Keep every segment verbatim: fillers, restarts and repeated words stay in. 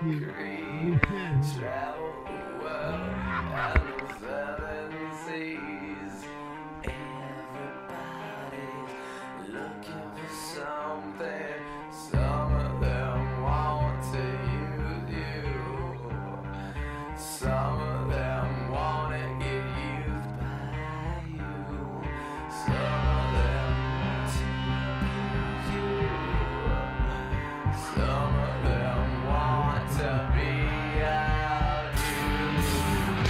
agree. Travel the world and the seven seas. Everybody's looking for something. Some of them want to use you. Some of them want to get used by you. Some of them want to use you. Some of them want to be out you.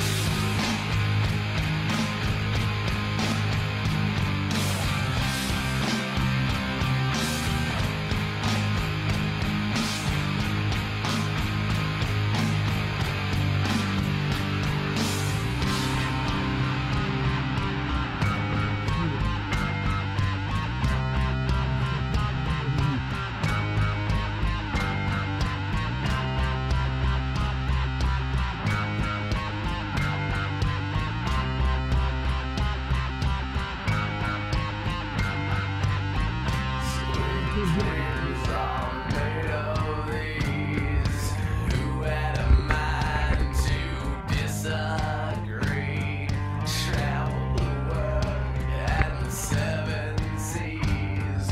Dreams are made of these. Who had a mind to disagree? Travel the world and the seven seas.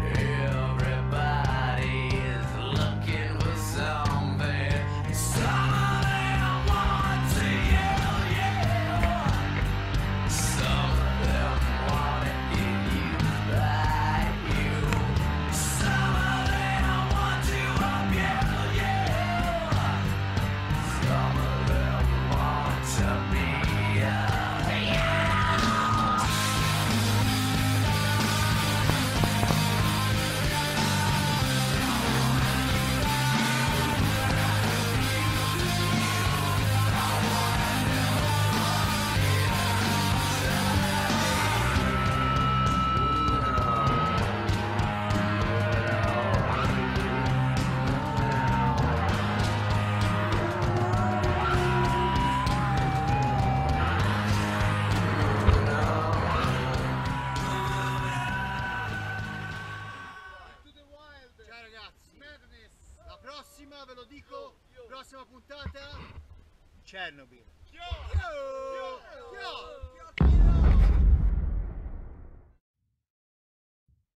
Everybody is looking for something. Some of them want to yell, yeah. Some of them want to get used by you. Some of them want to up yell, yeah. Some of them want to be out, yeah. Ciao ragazzi, la prossima ve lo dico, prossima puntata Chernobyl. Yo! Yo! Yo!